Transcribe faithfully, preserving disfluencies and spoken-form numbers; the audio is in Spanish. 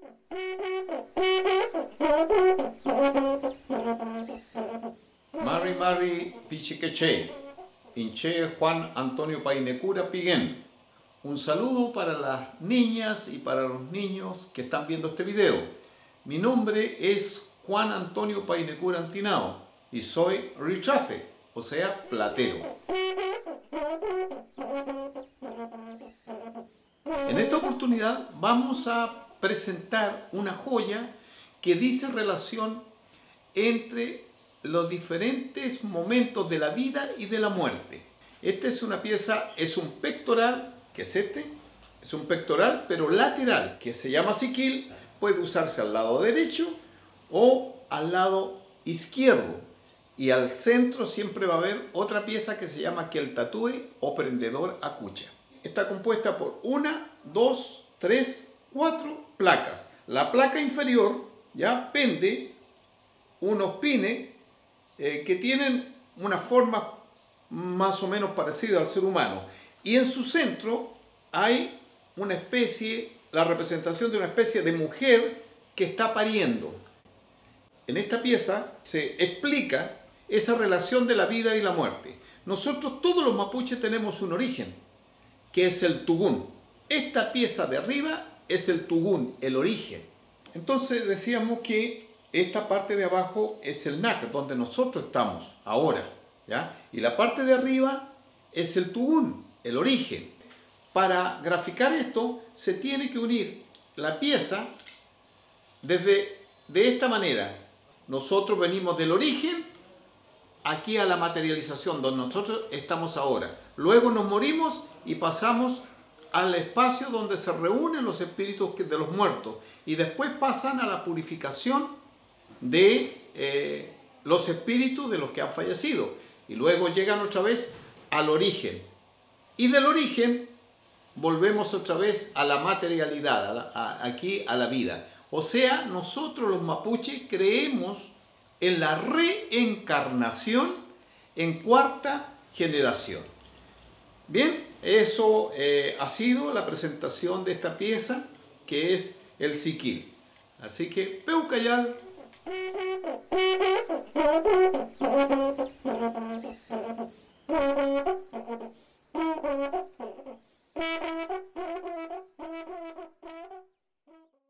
Mari Mari Pichiqueche, Inche Juan Antonio Painecura Piguén. Un saludo para las niñas y para los niños que están viendo este video. Mi nombre es Juan Antonio Painecura Antinao y soy ritrafe, o sea, platero. En esta oportunidad vamos a presentar una joya que dice relación entre los diferentes momentos de la vida y de la muerte. Esta es una pieza, es un pectoral, que es este, es un pectoral pero lateral, que se llama siquil, puede usarse al lado derecho o al lado izquierdo. Y al centro siempre va a haber otra pieza que se llama queltatúe o prendedor acucha. Está compuesta por una, dos, tres, cuatro placas. La placa inferior ya pende unos pines eh, que tienen una forma más o menos parecida al ser humano. Y en su centro hay una especie, la representación de una especie de mujer que está pariendo. En esta pieza se explica esa relación de la vida y la muerte. Nosotros todos los mapuches tenemos un origen, que es el tugún. Esta pieza de arriba es el tugún, el origen. Entonces decíamos que esta parte de abajo es el nac, donde nosotros estamos ahora, ¿ya? Y la parte de arriba es el tugún, el origen. Para graficar esto se tiene que unir la pieza desde de esta manera. Nosotros venimos del origen aquí a la materialización, donde nosotros estamos ahora. Luego nos morimos y pasamos al espacio donde se reúnen los espíritus de los muertos y después pasan a la purificación de eh, los espíritus de los que han fallecido y luego llegan otra vez al origen y del origen volvemos otra vez a la materialidad, a la, a, aquí a la vida. O sea, nosotros los mapuches creemos en la reencarnación en cuarta generación. Bien, eso eh, ha sido la presentación de esta pieza que es el siquil. Así que, Peucayal.